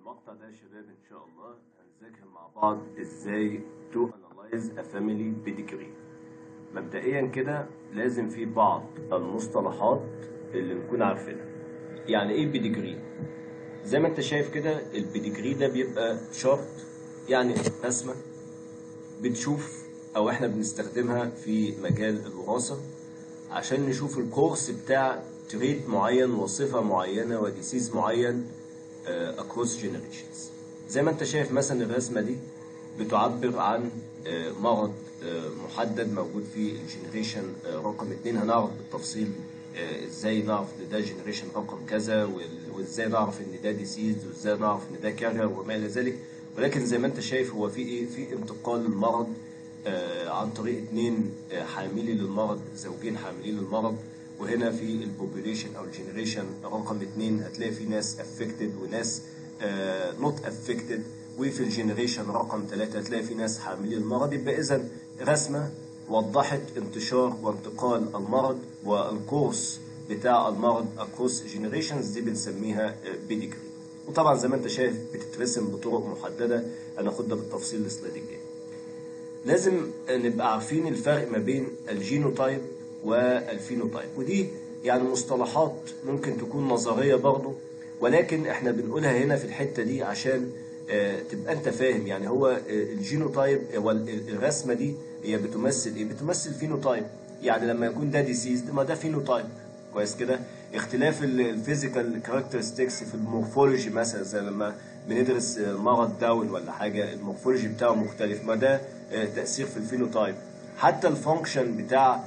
المقطع ده يا شباب ان شاء الله هنذاكر مع بعض ازاي to analyze a family pedigree. مبدئيا كده لازم في بعض المصطلحات اللي نكون عارفينها. يعني ايه بيديجري؟ زي ما انت شايف كده البيديجري ده بيبقى شارت، يعني رسمة بتشوف او احنا بنستخدمها في مجال الوراثة عشان نشوف الكورس بتاع تريت معين وصفة معينة وديسيز معين across generations. زي ما انت شايف مثلا الرسمة دي بتعبر عن مرض محدد موجود في الجنريشن رقم 2. هنعرف بالتفصيل ازاي نعرف ان ده جنريشن رقم كذا، وازاي نعرف ان ده ديسيز، وازاي نعرف ان ده كارير وما الى ذلك. ولكن زي ما انت شايف هو في ايه، في انتقال المرض عن طريق 2 حاملي للمرض، زوجين حاملين للمرض. وهنا في البوبوليشن او الجنريشن رقم 2 هتلاقي في ناس افكتد وناس نوت افكتد، وفي الجنريشن رقم 3 هتلاقي في ناس حاملين المرض. يبقى اذا رسمه وضحت انتشار وانتقال المرض والكورس بتاع المرض اكروس جنريشنز، دي بنسميها بيديجري. وطبعا زي ما انت شايف بتترسم بطرق محدده، هناخدها بالتفصيل السلايد الجاي. لازم نبقى عارفين الفرق ما بين الجينوتايب والفينوتايب، ودي يعني مصطلحات ممكن تكون نظريه برضه، ولكن احنا بنقولها هنا في الحته دي عشان تبقى انت فاهم. يعني هو الجينوتايب والرسمه دي هي بتمثل ايه؟ بتمثل فينوتايب. يعني لما يكون ده ديسيز ما ده فينوتايب، كويس كده. اختلاف الفيزيكال كاركترستكس في المورفولوجي، مثلا زي لما بندرس مرض داون ولا حاجه، المورفولوجي بتاعه مختلف، ما ده تاثير في الفينوتايب. حتى الفانكشن بتاع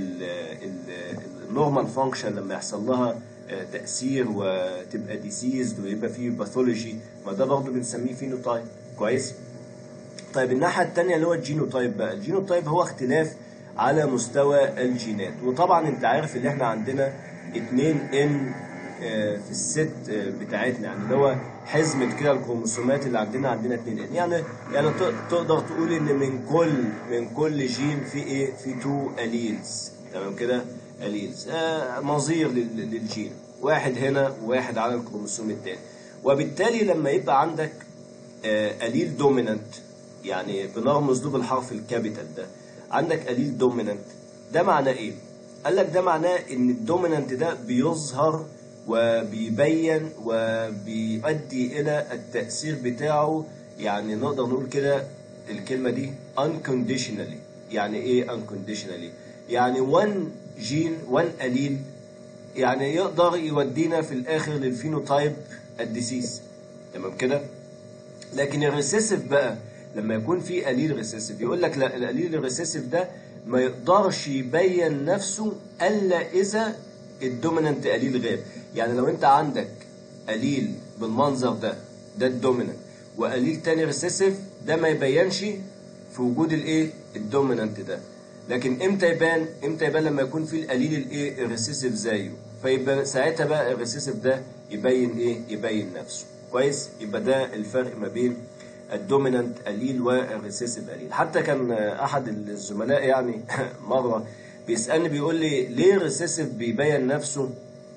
النورمال فانكشن لما يحصل لها تأثير وتبقى ديسيزد ويبقى فيه باثولوجي، ما ده برضه بنسميه فينوتايب، كويس. طيب الناحية التانية اللي هو الجينوتايب بقى، الجينوتايب هو اختلاف على مستوى الجينات. وطبعا انت عارف اللي احنا عندنا 2N في الست بتاعتنا، يعني اللي هو حزمة كده الكروموسومات اللي عندنا 2N. يعني تقدر تقول ان من كل جين في ايه، في 2 أليلز، تمام كده، أليلز نظير للجين، واحد هنا وواحد على الكروموسوم الثاني. وبالتالي لما يبقى عندك أليل دومينانت، يعني بنرمز له بالحرف الكابيتال ده، عندك أليل دومينانت، ده معناه ايه؟ قال لك ده معناه ان الدومينانت ده بيظهر وبيبين وبيؤدي الى التأثير بتاعه. يعني نقدر نقول كده الكلمة دي unconditionally. يعني ايه unconditionally؟ يعني 1 جين 1 أليل يعني يقدر يودينا في الاخر للفينوتايب الديسيس، تمام كده. لكن الريسيسيف بقى لما يكون في أليل ريسيسيف، يقول لك لا، الأليل الريسيسيف ده ما يقدرش يبين نفسه الا اذا الدومينانت أليل غاب. يعني لو انت عندك أليل بالمنظر ده الدومينانت، وأليل تاني ريسيسيف، ده ما يبينش في وجود الايه، الدومينانت ده. لكن امتى يبان لما يكون في الأليل الايه، الريسيسيف زيه، فيبقى ساعتها بقى الريسيسيف ده يبين ايه، يبين نفسه، كويس. يبقى ده الفرق ما بين الدومينانت أليل والريسيسيف أليل. حتى كان احد الزملاء يعني مره بيسألني بيقول لي ليه الريسيسيف بيبين نفسه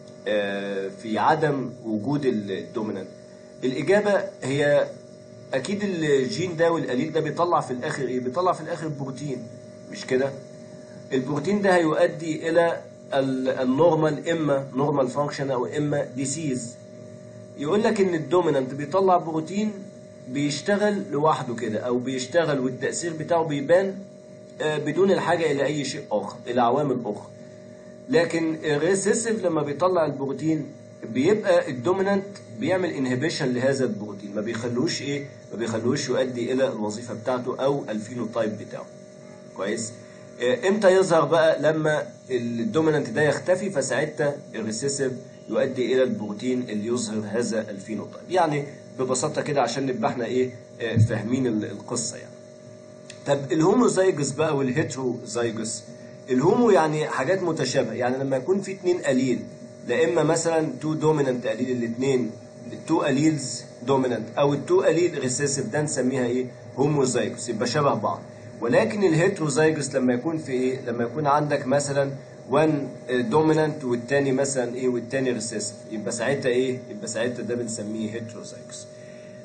في عدم وجود الدومينانت؟ الإجابة هي أكيد الجين ده والأليل ده بيطلع في الآخر إيه؟ بيطلع في الآخر بروتين، مش كده؟ البروتين ده هيؤدي إلى النورمال، إما نورمال فانكشن أو إما ديسيز. يقول لك إن الدومينانت بيطلع بروتين بيشتغل لوحده كده، أو بيشتغل والتأثير بتاعه بيبان بدون الحاجة إلى أي شيء آخر، إلى عوامل أخرى. لكن الريسيسيف لما بيطلع البروتين بيبقى الدومينانت بيعمل انهبيشن لهذا البروتين، ما بيخلوش يؤدي إلى الوظيفة بتاعته أو الفينوتايب بتاعه، كويس. امتى يظهر بقى؟ لما الدومينانت ده يختفي، فساعتها الريسيسيف يؤدي إلى البروتين اللي يظهر هذا الفينوتايب. يعني ببساطة كده عشان نبقى احنا فاهمين القصة يعني. طب الهوموزايجوس بقى والهيتروزايجوس. الهومو يعني حاجات متشابهة، يعني لما يكون في 2 أليل، لا إما مثلا 2 دومينانت أليل، الاثنين 2 أليلز دومينانت، أو 2 أليل ريسيسيف، ده نسميها إيه؟ هوموزايجوس، يبقى شبه بعض. ولكن الهيتروزايجوس لما يكون في إيه؟ لما يكون عندك مثلا 1 دومينانت والتاني مثلا إيه، والتاني ريسيسيف، يبقى ساعتها إيه؟ يبقى ساعتها ده بنسميه هيتروزايجوس.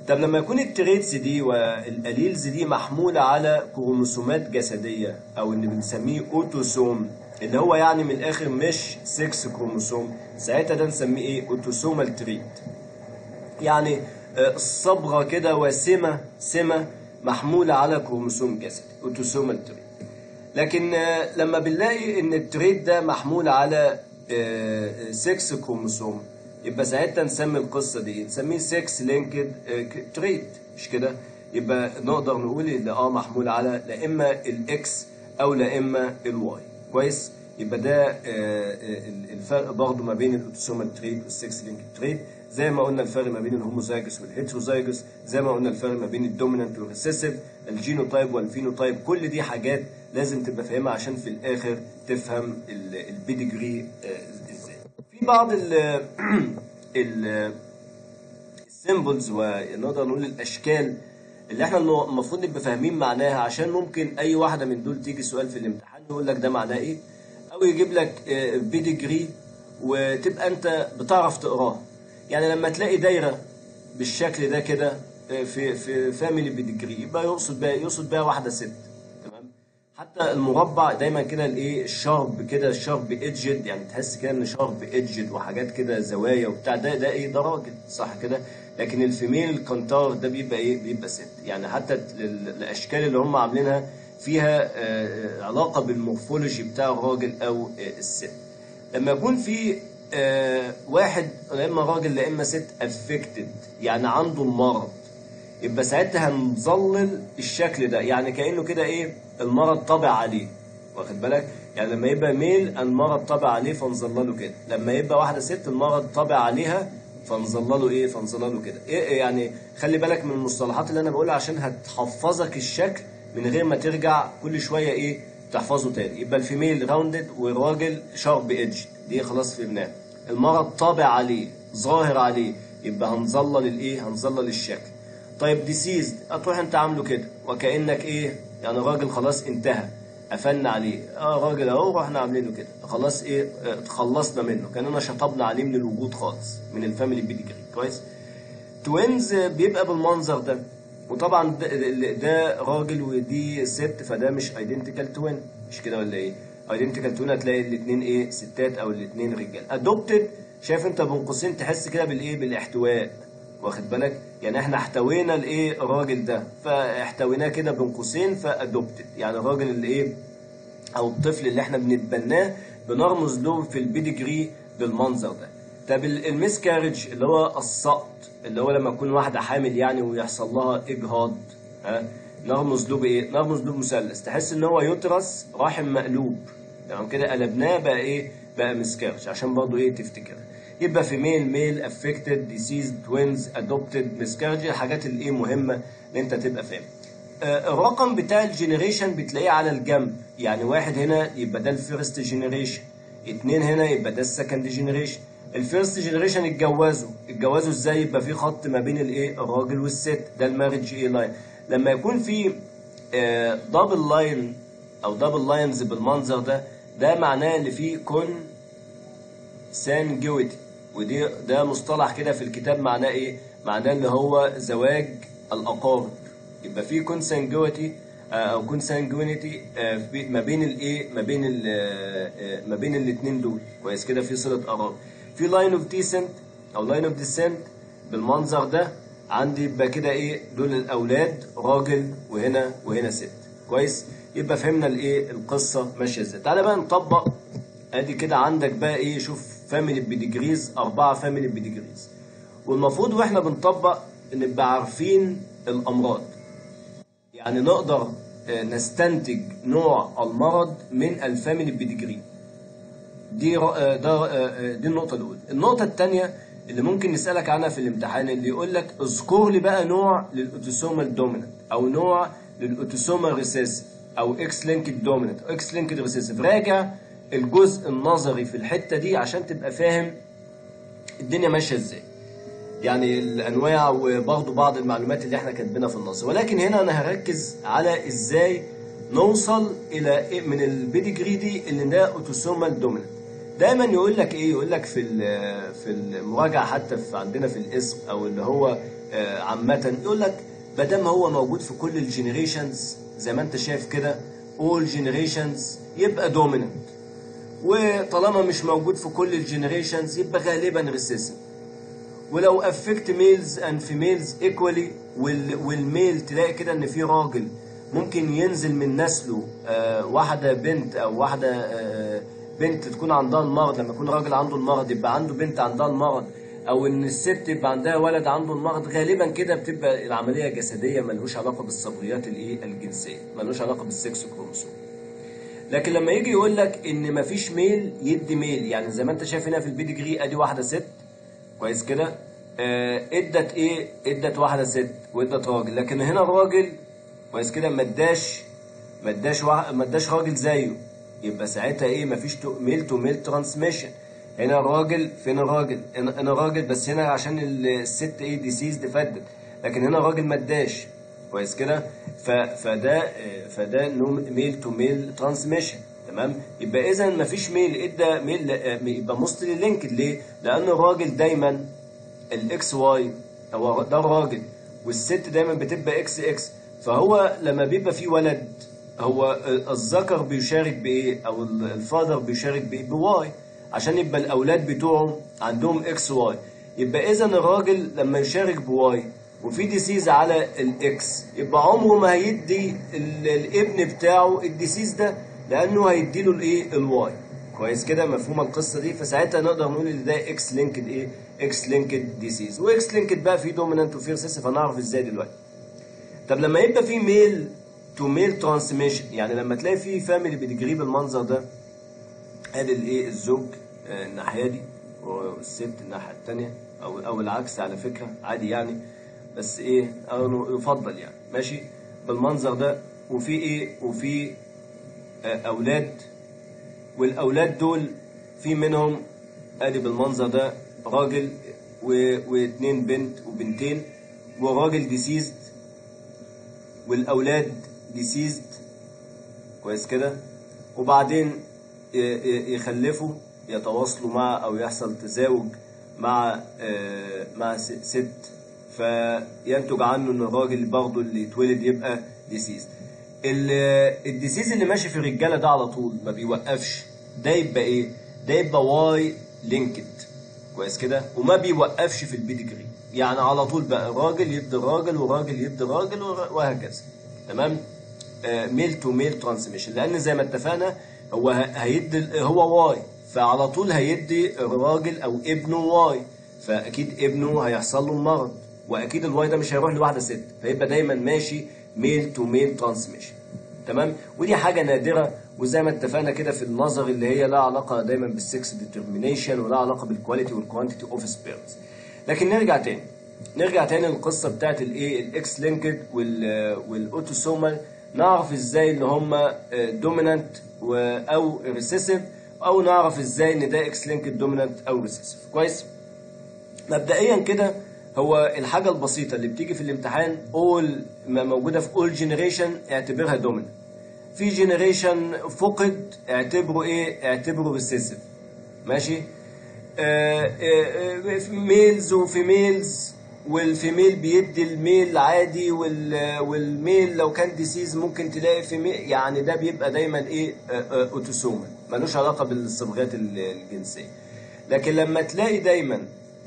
طب لما يكون التريتس دي والاليلز دي محموله على كروموسومات جسديه او اللي بنسميه اوتوسوم، اللي هو يعني من الاخر مش 6 كروموسوم، ساعتها ده نسميه ايه؟ اوتوسومال تريت. يعني الصبغه كده وسمه محموله على كروموسوم جسدي، اوتوسومال تريت. لكن لما بنلاقي ان التريت ده محمول على 6 كروموسوم، يبقى ساعتها نسمي القصه دي نسميه 6 لينكد تريت، مش كده؟ يبقى نقدر نقول ان محمول على لا اما الاكس او لا اما الواي. كويس؟ يبقى ده الفرق برضه ما بين الاوتوسومال تريت وال6 لينكد تريت. زي ما قلنا الفرق ما بين الهوموزايجوس والهيتروزايجوس، زي ما قلنا الفرق ما بين الدومينانت والريسيسيف، الجينوتايب والفينوتايب. كل دي حاجات لازم تبقى فاهمها عشان في الاخر تفهم البيدجري ازاي. في بعض السيمبلز ونقدر نقول الاشكال اللي احنا المفروض نبقى فاهمين معناها، عشان ممكن اي واحده من دول تيجي سؤال في الامتحان يقول لك ده معناه ايه، او يجيب لك بيدجري وتبقى انت بتعرف تقراها. يعني لما تلاقي دايره بالشكل ده كده في فاميلي بيدجري، يبقى يقصد بيها واحده ست. تمام؟ حتى المربع دايما كده الايه الشارب كده، الشارب ايدجد، يعني تحس كده ان شارب ايدجد وحاجات كده زوايا وبتاع، ده ايه؟ ده راجل، صح كده؟ لكن الفيميل الكونتار ده بيبقى ايه؟ بيبقى ست. يعني حتى الاشكال اللي هم عاملينها فيها علاقه بالمورفولوجي بتاع الراجل او الست. لما يكون في واحد لا اما راجل لا اما ست افكتد، يعني عنده المرض، يبقى ساعتها هنظلل الشكل ده، يعني كانه كده ايه؟ المرض طابع عليه، واخد بالك؟ يعني لما يبقى ميل المرض طابع عليه فنظلله كده، لما يبقى واحده ست المرض طابع عليها فنظلله ايه؟ فنظلله كده. إيه يعني؟ خلي بالك من المصطلحات اللي انا بقولها عشان هتحفظك الشكل من غير ما ترجع كل شويه ايه؟ تحفظه تاني. يبقى الفيميل راوندد والراجل شارب ايدج، دي خلاص فهمناها. المرض طابع عليه، ظاهر عليه، يبقى هنظلل الايه؟ هنظلل الشكل. طيب ديسيزد، هتروح انت عامله كده وكانك ايه؟ يعني راجل خلاص انتهى، قفلنا عليه، راجل اهو رحنا عاملينه كده، خلاص ايه؟ اتخلصنا منه، كاننا شطبنا عليه من الوجود خالص، من الفاميلي بيدجري. كويس؟ توينز بيبقى بالمنظر ده، وطبعا ده راجل ودي ست، فده مش ايدنتيكال توين، مش كده ولا ايه؟ ايدنتيكال توين هتلاقي الاثنين ايه؟ ستات او الاثنين رجال. ادوبتد، شايف انت بين قوسين تحس كده بالايه؟ بالاحتواء، واخد بالك؟ يعني احنا احتوينا الايه؟ الراجل ده، فاحتويناه كده بين قوسين، فادوبتد يعني الراجل اللي ايه؟ او الطفل اللي احنا بنتبناه بنرمز له في البيدجري بالمنظر ده. طب الميسكارج اللي هو السقط، اللي هو لما تكون واحده حامل يعني ويحصل لها اجهاض، نرمز له بايه؟ نرمز له بمثلث، تحس ان هو يترس رحم مقلوب، تمام كده؟ قلبناه بقى ايه؟ بقى مسكارج، عشان برضه ايه؟ تفتكر. يبقى في ميل افكتد، ديسيز، توينز، ادوبتد، مسكارج، الحاجات اللي ايه؟ مهمه ان انت تبقى فاهم. الرقم بتاع الجنريشن بتلاقيه على الجنب، يعني واحد هنا يبقى ده الفيرست جنريشن، اتنين هنا يبقى ده السكند جنريشن. الفيرست جنريشن اتجوزوا ازاي؟ يبقى في خط ما بين الايه؟ الراجل والست، ده المارج ايه؟ لاين. لما يكون في دبل لاين او دبل لاينز بالمنظر ده معناه ان في كونسانجويتي، ده مصطلح كده في الكتاب معناه ايه؟ معناه ان هو زواج الاقارب. يبقى في كونسانجويتي او كونسانجوينيتي ما بين الايه؟ ما بين الاثنين دول. كويس كده؟ في صله قرابه. في لاين اوف ديسنت او لاين اوف ديسنت بالمنظر ده عندي، يبقى كده ايه؟ دول الاولاد راجل وهنا ست. كويس؟ يبقى فهمنا الايه؟ القصه ماشيه ازاي. تعالى بقى نطبق. ادي كده عندك بقى ايه؟ شوف فاميلي بيدجريز، 4 فاميلي بيدجريز، والمفروض واحنا بنطبق نبقى عارفين الامراض، يعني نقدر نستنتج نوع المرض من الفاميلي بيدجري. دي النقطة الأولى. النقطة الثانية اللي ممكن نسألك عنها في الامتحان، اللي يقول لك اذكر لي بقى نوع للأوتوسومال دومينانت أو نوع للأوتوسومال ريسيسيف أو اكس لينكد دومينانت أو اكس لينكد ريسيسيف. راجع الجزء النظري في الحتة دي عشان تبقى فاهم الدنيا ماشية ازاي، يعني الأنواع وبرضه بعض المعلومات اللي احنا كاتبينها في النص. ولكن هنا أنا هركز على ازاي نوصل إلى من البيدجري دي اللي ده أوتوسومال دومينانت. دايما يقول لك ايه، يقول لك في المراجعه حتى في عندنا في الاسم او اللي هو عامه، يقول لك ما دام هو موجود في كل الجنريشنز زي ما انت شايف كده all generations يبقى dominant، وطالما مش موجود في كل الجنريشنز يبقى غالبا recessive. ولو affect males and females equally، والميل تلاقي كده ان في راجل ممكن ينزل من نسله واحده بنت او واحده بنت تكون عندها المرض، لما يكون راجل عنده المرض يبقى عنده بنت عندها المرض، او ان الست يبقى عندها ولد عنده المرض. غالبا كده بتبقى العمليه جسديه، ملهوش علاقه بالصبغيات الجنسيه، ملهوش علاقه بالسكس كروموسوم. لكن لما يجي يقول لك ان مفيش ميل يدي ميل، يعني زي ما انت شايف هنا في البيدجري ادي واحده ست كويس كده ادت ايه، ادت واحده ست وادت راجل، لكن هنا الراجل كويس كده ما اداش راجل زيه، يبقى ساعتها ايه، مفيش ميل تو ميل ترانسميشن. هنا الراجل فين الراجل، هنا الراجل بس هنا عشان الست ايه ديسيزد فدت، لكن هنا الراجل ما اداش كويس كده. فده ميل تو ميل ترانسميشن. تمام، يبقى اذا مفيش ميل ادى ميل، يبقى موستلي لينكد. ليه؟ لان الراجل دايما الاكس واي هو ده الراجل، والست دايما بتبقى اكس اكس. فهو لما بيبقى في ولد هو الذكر بيشارك بايه، او الفادر بيشارك بايه، بواي، عشان يبقى الاولاد بتوعه عندهم اكس واي. يبقى اذا الراجل لما يشارك بواي وفي ديسيز على الاكس يبقى عمره ما هيدي الابن بتاعه الديسيز ده، لانه هيديله الايه، الواي. كويس كده، مفهومه القصه دي؟ فساعتها نقدر نقول ان ده اكس لينكد ايه، اكس لينكد ديسيز. واكس لينكد بقى في دومينانت وفي ريسيسيف، هنعرف ازاي دلوقتي. طب لما يبقى في ميل تو ميل ترانسميشن، يعني لما تلاقي في فاميلي بيدجري بالمنظر ده، ادي الايه، الزوج الناحيه دي والست الناحيه الثانيه، او العكس على فكره عادي يعني، بس ايه او يفضل يعني ماشي بالمنظر ده. وفي ايه، وفي اولاد، والاولاد دول في منهم ادي بالمنظر ده راجل واثنين بنت وبنتين، والراجل ديسيزد والاولاد ديسيزد كويس كده. وبعدين يخلفوا، يتواصلوا مع او يحصل تزاوج مع ست، فينتج عنه ان الراجل برضه اللي يتولد يبقى ديسيز. الديسيز اللي ماشي في الرجاله ده على طول ما بيوقفش، ده يبقى ايه، ده يبقى واي لينكد كويس كده، وما بيوقفش في البيدجري، يعني على طول بقى راجل يدي راجل وراجل يدي راجل وهكذا. تمام، ميل تو ميل ترانسميشن، لان زي ما اتفقنا هو هيدي هو واي، فعلى طول هيدي الراجل او ابنه واي، فاكيد ابنه هيحصل له المرض، واكيد الواي ده مش هيروح لواحده ست، فيبقى دايما ماشي ميل تو ميل ترانسميشن. تمام، ودي حاجه نادره، وزي ما اتفقنا كده في النظر اللي هي لها علاقه دايما بالسكس ديترمينيشن ولها علاقه بالكواليتي والكوانتيتي اوف سبيرمز. لكن نرجع تاني للقصه بتاعت الايه، الاكس لينكد والاوتوسومال. نعرف ازاي ان هم دومينانت او ريسيسيف، او نعرف ازاي ان ده اكس لينكد دومينانت او ريسيسيف. كويس، مبدئيا كده هو الحاجه البسيطه اللي بتيجي في الامتحان اول ما موجوده في اول جنريشن اعتبرها دومينانت، في جنريشن فقد اعتبره ايه، اعتبره ريسيسيف. ماشي، ميلز وفيميلز، والفيميل بيدي الميل عادي، والميل لو كان ديسيز ممكن تلاقي فيميل، يعني ده بيبقى دايما ايه، اوتوسومال، ملوش علاقه بالصبغات الجنسيه. لكن لما تلاقي دايما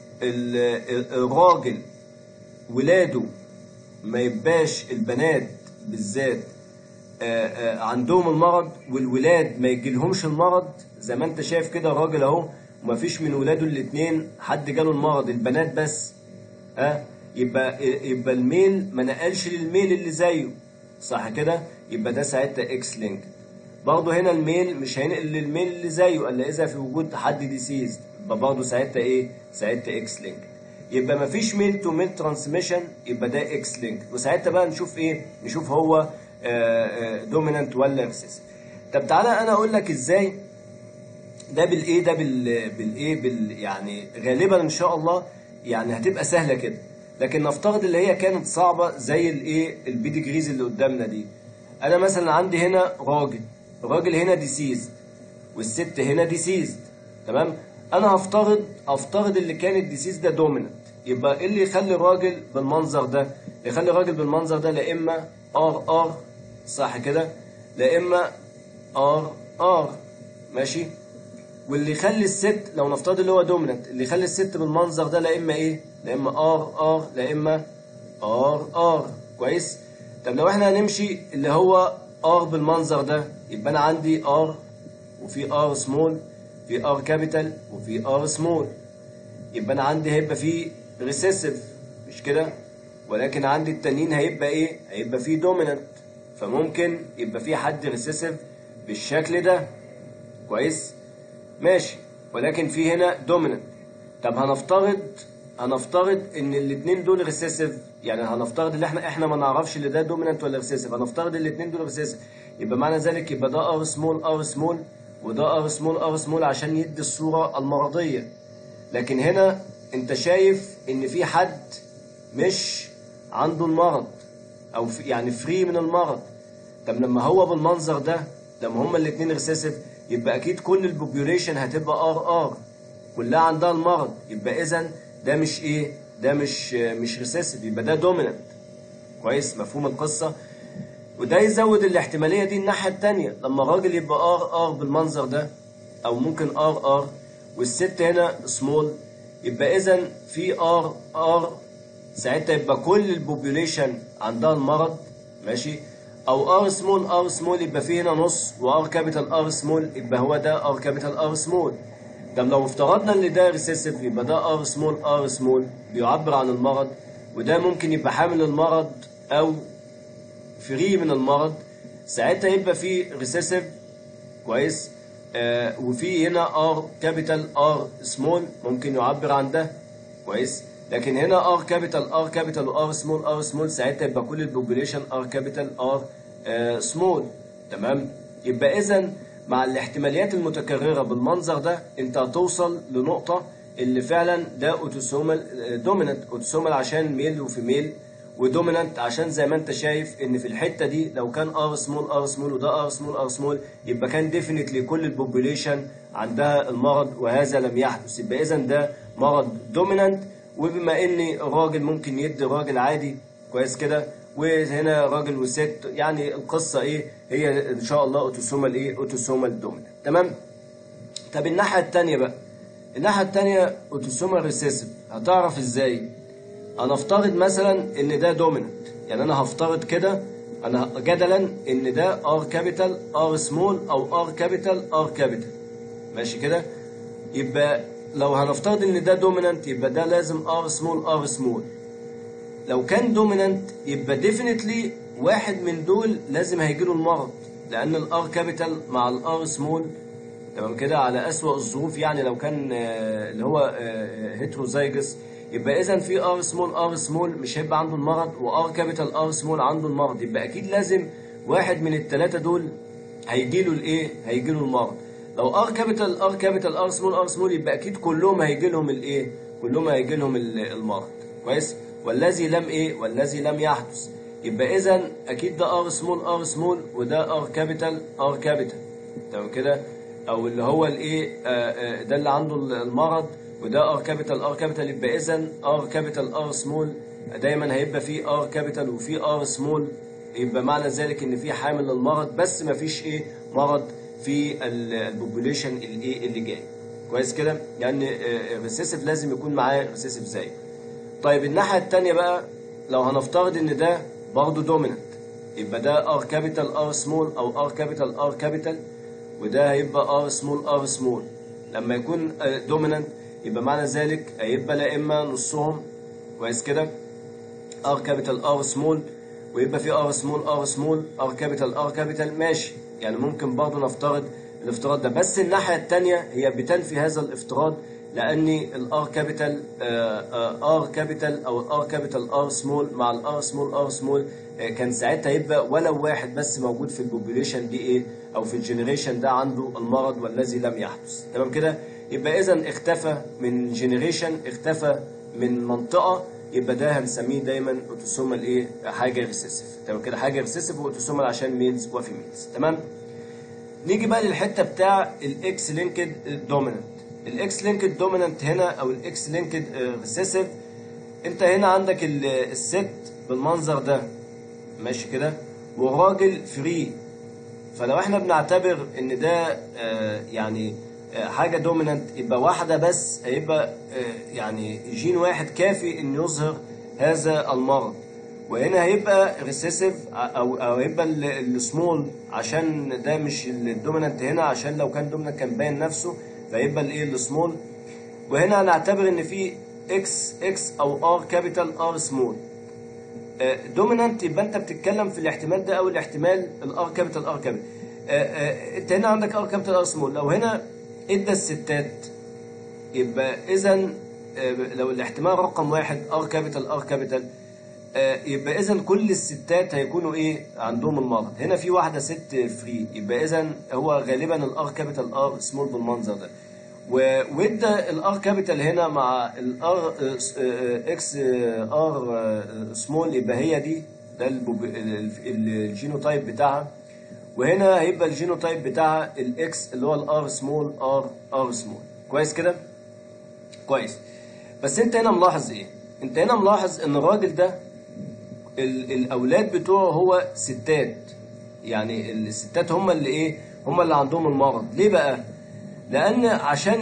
الراجل ولاده ما يبقاش البنات بالذات عندهم المرض، والولاد ما يجيلهمش المرض، زي ما انت شايف كده الراجل اهو وما فيش من ولاده الاثنين حد جاله المرض، البنات بس، يبقى الميل ما نقلش للميل اللي زيه، صح كده؟ يبقى ده ساعتها اكس لينك. برضه هنا الميل مش هينقل للميل اللي زيه الا اذا في وجود حد ديسيز، يبقى برضه ساعتها ايه؟ ساعتها اكس لينك. يبقى ما فيش ميل تو ميل ترانسميشن، يبقى ده اكس لينك. وساعتها بقى نشوف ايه؟ نشوف هو دومينانت ولا ريسيسيف. طب تعالى انا اقول لك ازاي ده بالايه، ده بالايه يعني غالبا ان شاء الله يعني هتبقى سهله كده، لكن نفترض اللي هي كانت صعبه زي الايه، البيدجريز اللي قدامنا دي. انا مثلا عندي هنا راجل هنا ديسيز، والست هنا ديسيز. تمام. انا هفترض اللي كان الديسيز ده دوميننت، يبقى ايه اللي يخلي الراجل بالمنظر ده؟ يخلي الراجل بالمنظر ده لا اما ار صح كده، لا اما ار ماشي. واللي يخلي الست لو نفترض اللي هو دوميننت، اللي يخلي الست بالمنظر ده لا اما ايه؟ لا اما ار لا اما ار كويس. طب لو احنا هنمشي اللي هو ار بالمنظر ده، يبقى انا عندي ار وفي ار سمول، في ار كابيتال وفي ار سمول، يبقى انا عندي هيبقى في ريسيسيف مش كده، ولكن عندي التانيين هيبقى ايه؟ هيبقى في دوميننت. فممكن يبقى في حد ريسيسيف بالشكل ده كويس ماشي، ولكن في هنا دوميننت. طب هنفترض ان الاثنين دول ريسيسيف، يعني هنفترض ان احنا ما نعرفش اللي ده دوميننت ولا ريسيسيف، هنفترض الاثنين دول ريسيسيف، يبقى معنى ذلك يبقى ده ار سمول وده ار سمول عشان يدي الصورة المرضية. لكن هنا انت شايف ان في حد مش عنده المرض او يعني فري من المرض. طب لما هو بالمنظر ده، لما هما الاثنين ريسيسيف، يبقى اكيد كل البوبيوليشن هتبقى ار كلها عندها المرض، يبقى اذا ده مش ايه؟ ده مش ريسيسيف، يبقى ده دوميننت كويس. مفهوم القصه؟ وده يزود الاحتماليه دي الناحيه الثانيه، لما الراجل يبقى ار بالمنظر ده، او ممكن ار والست هنا سمول، يبقى اذا في ار ساعتها يبقى كل البوبيوليشن عندها المرض ماشي. او ار سمول يبقى فيه هنا نص، وار كابيتال ار سمول يبقى هو ده ار كابيتال ار سمول. طب لو افترضنا ان ده ريسيسيف، يبقى ده ار سمول بيعبر عن المرض، وده ممكن يبقى حامل المرض او فري من المرض، ساعتها يبقى فيه ريسيسيف كويس. وفي هنا ار كابيتال ار سمول ممكن يعبر عن ده كويس. لكن هنا ار كابيتال وار سمول ساعتها يبقى كل البوبوليشن ار كابيتال ار سمول تمام. يبقى اذا مع الاحتماليات المتكرره بالمنظر ده انت هتوصل لنقطه اللي فعلا ده اوتوسومال دوميننت، اوتوسومال عشان ميل وفيميل، ودوميننت عشان زي ما انت شايف ان في الحته دي لو كان ار سمول وده ار سمول يبقى كان ديفينتلي كل البوبوليشن عندها المرض، وهذا لم يحدث. يبقى اذا ده مرض دوميننت. وبما ان راجل ممكن يدي راجل عادي كويس كده، وهنا راجل وست، يعني القصه ايه؟ هي ان شاء الله اوتوسومال دوميننت تمام. طب الناحيه الثانيه بقى، الناحيه الثانيه اوتوسومال ريسيسيف، هتعرف ازاي؟ انا افترض مثلا ان ده دوميننت، يعني انا هفترض كده انا جدلا ان ده ار كابيتال ار سمول او ار كابيتال ماشي كده. يبقى لو هنفترض ان ده دوميننت يبقى ده لازم ار سمول. لو كان دوميننت يبقى ديفينتلي واحد من دول لازم هيجيله المرض، لان الار كابيتال مع الار سمول تمام كده على اسوأ الظروف، يعني لو كان اللي هو هيتروزايجس، يبقى اذا في ار سمول مش هيبقى عنده المرض، وار كابيتال ار سمول عنده المرض، يبقى اكيد لازم واحد من الثلاثه دول هيجيله الايه؟ هيجيله المرض. لو ار كابيتال ار سمول يبقى اكيد كلهم هيجي لهم الايه؟ كلهم هيجي لهم المرض كويس. والذي لم يحدث، يبقى اذا اكيد ده ار سمول وده ار كابيتال تمام كده، او اللي هو الايه ده اللي عنده المرض، وده ار كابيتال يبقى اذا ار كابيتال ار سمول دايما هيبقى فيه ار كابيتال وفي ار سمول، يبقى معنى ذلك ان في حامل للمرض بس ما فيش ايه؟ مرض في البوبوليشن الايه اللي جاي كويس كده. يعني الريسيسيف لازم يكون معاه ريسيسيف زي. طيب الناحيه الثانيه بقى، لو هنفترض ان ده برضه دوميننت، يبقى ده ار كابيتال ار سمول او ار كابيتال وده هيبقى ار سمول. لما يكون دوميننت يبقى معنى ذلك هيبقى لا اما نصهم كويس كده ار كابيتال ار سمول، ويبقى في ار سمول ار كابيتال ماشي. يعني ممكن برضه نفترض الافتراض ده، بس الناحيه الثانيه هي بتنفي هذا الافتراض، لان الار كابيتال او الار كابيتال ار سمول مع الار سمول كان ساعتها يبقى ولو واحد بس موجود في البوبوليشن دي ايه؟ او في الجنريشن ده عنده المرض والذي لم يحدث تمام كده. يبقى اذا اختفى من جنريشن، اختفى من منطقه، يبقى ده هنسميه دايما اوتوسومال ايه؟ حاجه ريسيسيف تمام كده، حاجه ريسيسيف واوتوسومال عشان ميلز وفيميلز تمام. نيجي بقى للحته بتاع الاكس لينكد دوميننت. الاكس لينكد دومينانت هنا او الاكس لينكد ريسيسيف، انت هنا عندك الست بالمنظر ده ماشي كده، والراجل فري. فلو احنا بنعتبر ان ده يعني حاجه دومينانت، يبقى واحده بس، هيبقى يعني جين واحد كافي ان يظهر هذا المرض. وهنا هيبقى ريسيسيف او هيبقى السمول، عشان ده مش الدومينانت هنا، عشان لو كان دومينانت كان باين نفسه، فيبقى الايه السمول. وهنا هنعتبر ان في اكس او ار كابيتال ار سمول. دومينانت يبقى انت بتتكلم في الاحتمال ده او الاحتمال الار كابيتال ار كابيتال. انت هنا عندك ار كابيتال ار سمول. لو هنا ادى الستات، يبقى اذا لو الاحتمال رقم واحد ار كابيتال ار كابيتال، يبقى اذا كل الستات هيكونوا ايه عندهم المرض. هنا في واحده ست فري، يبقى اذا هو غالبا الار كابيتال ار سمول بالمنظر ده. وادى الار كابيتال هنا مع الار اكس ار سمول، يبقى هي دي ده الجينوتايب بتاعها. وهنا هيبقى الجينوتايب بتاعها الاكس اللي هو الار سمول ار سمول. كويس كده؟ كويس. بس انت هنا ملاحظ ايه؟ انت هنا ملاحظ ان الراجل ده الاولاد بتوعه هو ستات، يعني الستات هم اللي ايه، هم اللي عندهم المرض. ليه بقى؟ لان عشان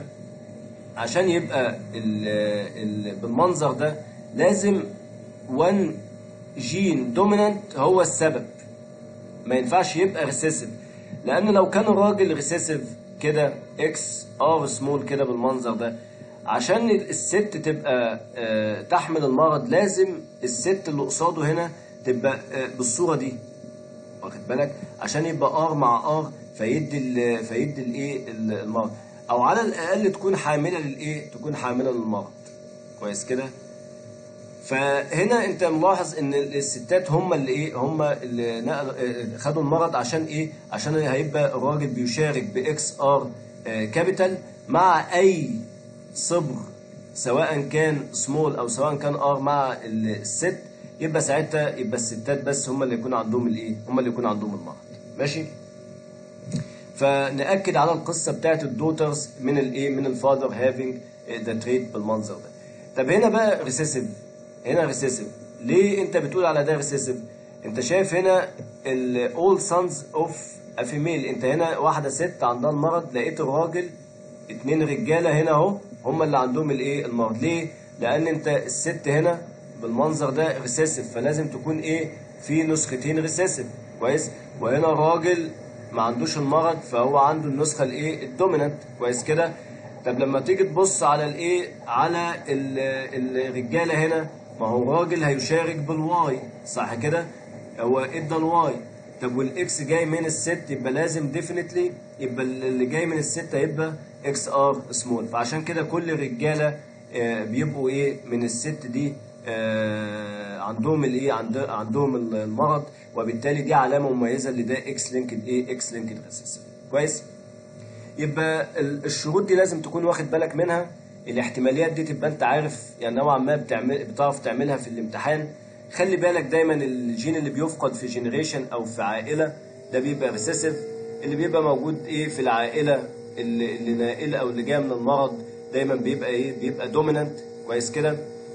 يبقى بالمنظر ده لازم 1 جين دومينانت هو السبب، ما ينفعش يبقى ريسيسيف. لان لو كان الراجل ريسيسيف كده اكس ار سمول كده بالمنظر ده، عشان الست تبقى تحمل المرض لازم الست اللي قصاده هنا تبقى بالصوره دي، واخد بالك؟ عشان يبقى ار مع ار فيدي الايه المرض، او على الاقل تكون حامله للايه، تكون حامله للمرض. كويس كده؟ فهنا انت ملاحظ ان الستات هم اللي ايه، هم اللي خدوا المرض. عشان ايه؟ عشان هيبقى الراجل بيشارك باكس ار كابيتال مع اي صبغ، سواء كان سمول او سواء كان ار مع الست، يبقى ساعتها يبقى الستات بس هم اللي يكون عندهم الايه، هم اللي يكون عندهم المرض. ماشي؟ فنأكد على القصه بتاعت الدوترز من الايه، من الفادر هافينج ذا تريت بالمنظر ده. طب هنا بقى ريسيسيف، هنا ريسيسيف ليه انت بتقول على ده ريسيسيف؟ انت شايف هنا all sons of a female، انت هنا واحده ست عندها المرض، لقيت الراجل 2 رجاله هنا اهو هم اللي عندهم الايه المرض. ليه؟ لان انت الست هنا بالمنظر ده ريسيسيف، فلازم تكون ايه، في نسختين ريسيسيف. كويس؟ وهنا الراجل ما عندوش المرض، فهو عنده النسخه الايه الدومينانت. كويس كده؟ طب لما تيجي تبص على الايه، على الرجاله هنا، ما هو الراجل هيشارك بالواي، صح كده؟ هو ادى الواي. طب والاكس جاي من الست، يبقى لازم ديفينتلي يبقى اللي جاي من الست هيبقى اكس ار سمول. فعشان كده كل الرجاله بيبقوا ايه من الست دي عندهم الايه، عندهم المرض، وبالتالي دي علامه مميزه اللي ده اكس لينكد ايه، اكس لينكد ريسيسيف. كويس؟ يبقى الشروط دي لازم تكون واخد بالك منها. الاحتماليات دي تبقى انت عارف يعني نوعا ما بتعرف تعملها في الامتحان. خلي بالك دايما الجين اللي بيفقد في جينيريشن او في عائله ده بيبقى ريسيسيف. اللي بيبقى موجود ايه في العائله اللي ناقله او اللي جايه من المرض دايما بيبقى ايه، بيبقى دومينانت. كويس كده؟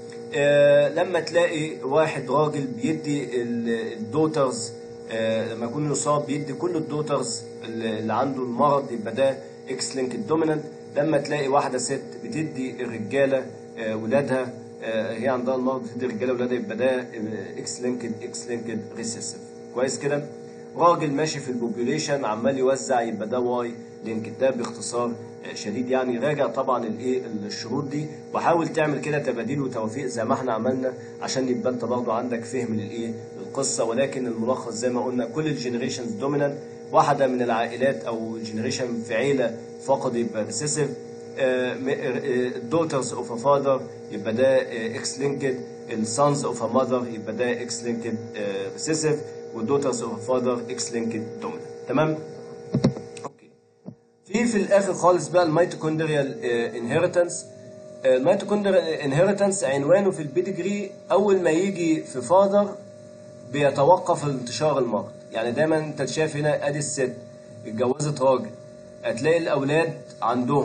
لما تلاقي واحد راجل بيدي الدوترز، لما يكون يصاب بيدي كل الدوترز اللي عنده المرض، يبقى ده اكس لينكد دومينانت. لما تلاقي واحده ست بتدي الرجاله ولادها، هي عندها المرض بتدي الرجاله ولادها، يبقى ده اكس لينكد ريسيسيف. كويس كده؟ راجل ماشي في البوبوليشن عمال يوزع، يبقى ده واي لينكد. ده باختصار شديد يعني. راجع طبعا الايه الشروط دي، وحاول تعمل كده تباديل وتوفيق زي ما احنا عملنا، عشان يبقى انت برضه عندك فهم للايه القصه. ولكن الملخص زي ما قلنا كل الجنريشنز دومينانت. واحده من العائلات او جنريشن في عيله فقد يبقى ريسيسيف. الدوترز اوف ا فاذر يبقى ده اكس لينكد. السانز اوف ا ماذر يبقى ده اكس لينكد ريسيسيف. والدوترز اوف ا فاذر اكس لينكد دومينانت. تمام؟ اوكي. في الاخر خالص بقى الميتوكوندريال انهيرتنس. الميتوكوندريال انهيرتنس عنوانه في البيدجري اول ما يجي في فاذر بيتوقف انتشار المرض. يعني دايما انت شايف هنا ادي الست اتجوزت راجل، هتلاقي الاولاد عندهم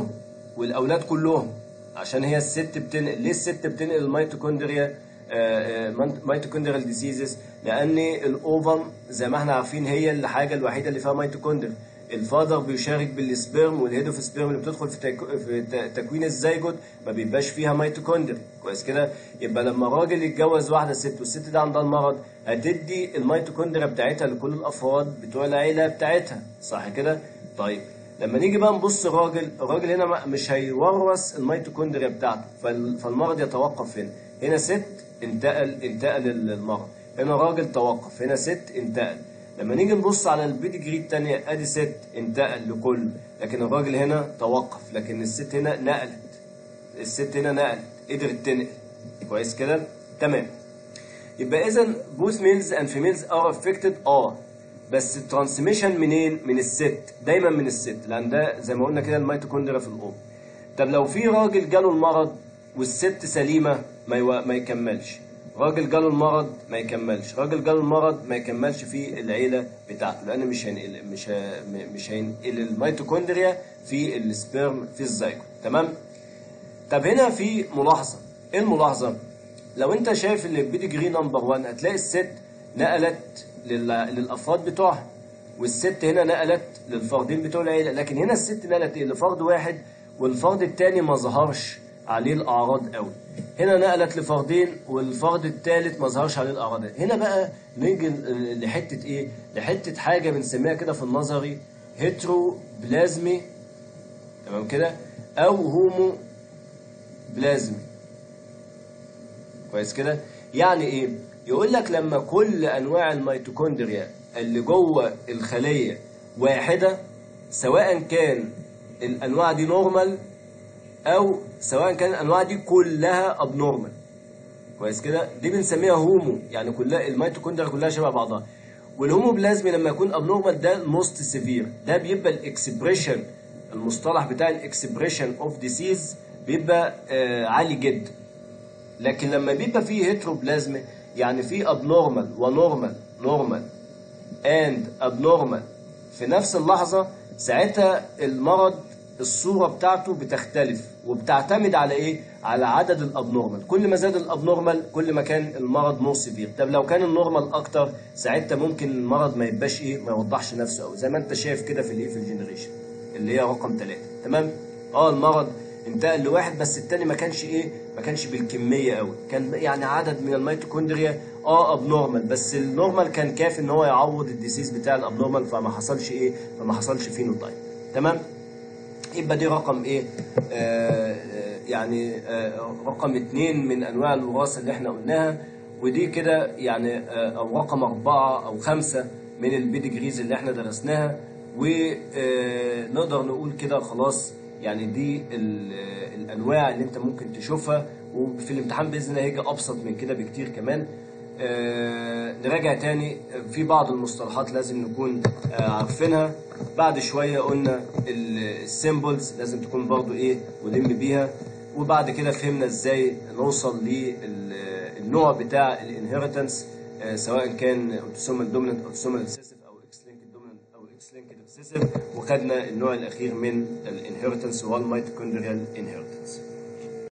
والاولاد كلهم، عشان هي الست بتنقل. ليه الست بتنقل الميتوكوندريا ميتوكوندريال ديسيزز؟ لان الاوفم زي ما احنا عارفين هي الحاجه الوحيده اللي فيها ميتوكوندريا. الفادر بيشارك بالسبرم، والهيد اوف سبرم اللي بتدخل في تكوين الزيجوت ما بيبقاش فيها ميتوكوندريا. كويس كده؟ يبقى لما راجل يتجوز واحده ست والست ده عندها المرض، هتدي الميتوكوندريا بتاعتها لكل الافراد بتوع العيله بتاعتها، صح كده؟ طيب لما نيجي بقى نبص الراجل هنا مش هيورث الميتوكوندريا بتاعته، فالمرض يتوقف هنا. هنا ست انتقل المرض، هنا راجل توقف، هنا ست انتقل. لما نيجي نبص على البيدجري الثانيه، ادي ست انتقل لكل، لكن الراجل هنا توقف، لكن الست هنا نقلت، قدرت تنقل. كويس كده؟ تمام. يبقى اذا both males and females are affected بس الترانسميشن منين؟ من الست، دايما من الست، لان ده زي ما قلنا كده الميتوكوندريا في الام. طب لو في راجل جاله المرض والست سليمه ما يكملش، راجل جاله المرض ما يكملش، راجل جاله المرض ما يكملش في العيله بتاعته، لان مش هينقل الميتوكوندريا في السبرم في الزيجوت. تمام؟ طب هنا في ملاحظه، ايه الملاحظه؟ لو انت شايف البيدجري نمبر 1 هتلاقي الست نقلت للافراد بتوعها، والست هنا نقلت للفردين بتوع العيله، لكن هنا الست نقلت لفرد واحد والفرد الثاني ما ظهرش عليه الاعراض قوي. هنا نقلت لفردين والفرد الثالث ما ظهرش عليه الاعراض. هنا بقى نيجي لحته ايه؟ لحته حاجه بنسميها كده في النظري هيترو بلازمي، تمام كده، او هومو بلازمي. كويس كده؟ يعني ايه؟ يقول لك لما كل انواع الميتوكوندريا اللي جوه الخليه واحده، سواء كان الانواع دي نورمال او سواء كان الانواع دي كلها ابنورمال. كويس كده؟ دي بنسميها هومو، يعني كلها الميتوكوندريا كلها شبه بعضها. والهوموبلازمي لما يكون ابنورمال ده الموست سيفير، ده بيبقى الاكسبريشن، المصطلح بتاع الاكسبريشن اوف ديسيز بيبقى عالي جدا. لكن لما بيبقى فيه هيتروبلازمي، يعني فيه ابنورمال ونورمال، نورمال اند ابنورمال في نفس اللحظه، ساعتها المرض الصوره بتاعته بتختلف وبتعتمد على ايه؟ على عدد الابنورمال. كل ما زاد الابنورمال كل ما كان المرض مور سيفير. طب لو كان النورمال اكتر، ساعتها ممكن المرض ما يبقاش ايه؟ ما يوضحش نفسه قوي، زي ما انت شايف كده في الايه؟ في الجنريشن اللي هي رقم 3. تمام؟ المرض انتقل لواحد بس التاني ما كانش بالكميه قوي، كان يعني عدد من الميتوكوندريا ابنورمال، بس النورمال كان كافي ان هو يعوض الديسيز بتاع الابنورمال، فما حصلش فينوتايب. تمام؟ يبقى دي رقم ايه؟ يعني رقم 2 من انواع الوراثه اللي احنا قلناها، ودي كده يعني او رقم 4 أو 5 من البيدجريز اللي احنا درسناها. ونقدر نقول كده خلاص، يعني دي الانواع اللي انت ممكن تشوفها، وفي الامتحان باذن الله هيجي ابسط من كده بكتير كمان. نراجع تاني في بعض المصطلحات لازم نكون عارفينها. بعد شويه قلنا السيمبلز لازم تكون برضو ايه؟ ولم بيها. وبعد كده فهمنا ازاي نوصل للنوع بتاع الانهيرتنس، سواء كان اوتوسومال دومينانت، اوتوسومال ريسيسيف، او اكس لينكد دومينانت او اكس لينكد ريسيسيف. وخدنا النوع الاخير من الانهيرتنس وهو الميتوكوندريال انهيرتنس.